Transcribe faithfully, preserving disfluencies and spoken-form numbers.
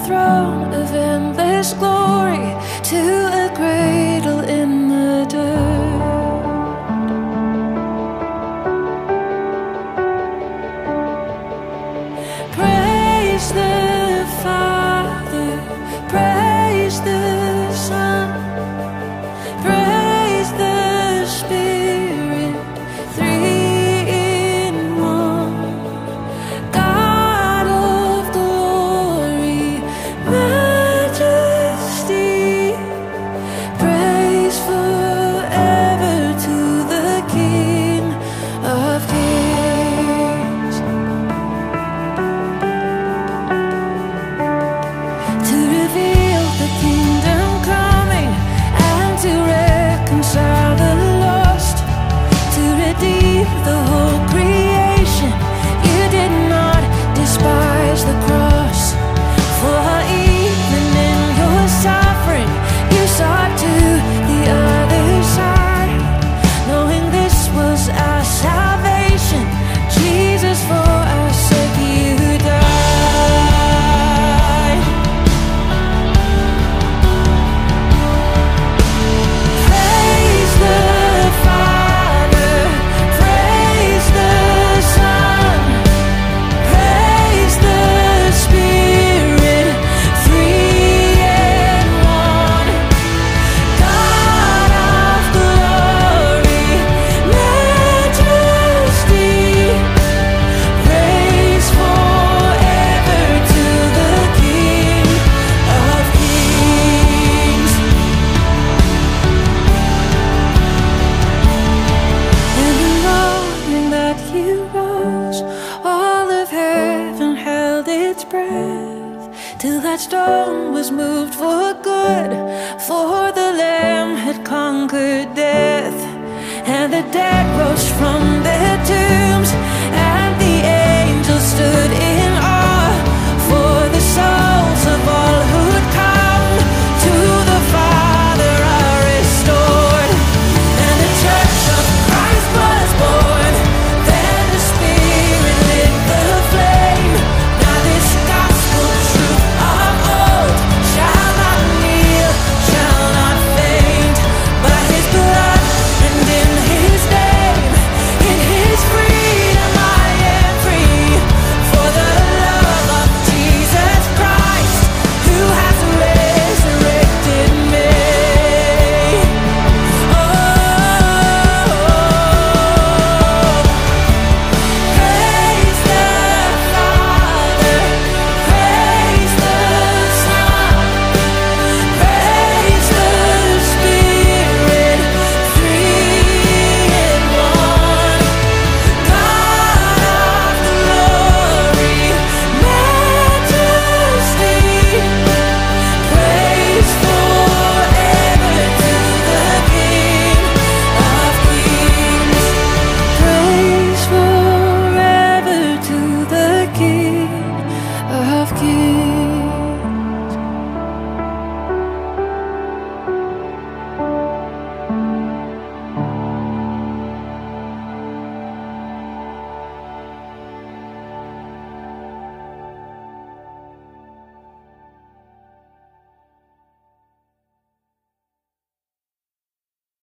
throne of endless glory to a cradle in the dirt. Praise the Father, praise the Son, praise the Spirit, three in one. God of glory, majesty, praise forever to the King of Kings. To reveal the kingdom coming and to reconcile the lost, to redeem the whole creation. You did not despise the cross, for even in your suffering you saw to the other side, knowing this was our salvation. Jesus, for our sake you died. Praise the Father, praise the Son, praise the Spirit, three in one. God of glory, majesty, praise forever to the King of Kings. And the morning that you rose, all of heaven held its breath, till that stone was moved for good, for the Lamb had conquered death, and the dead rose from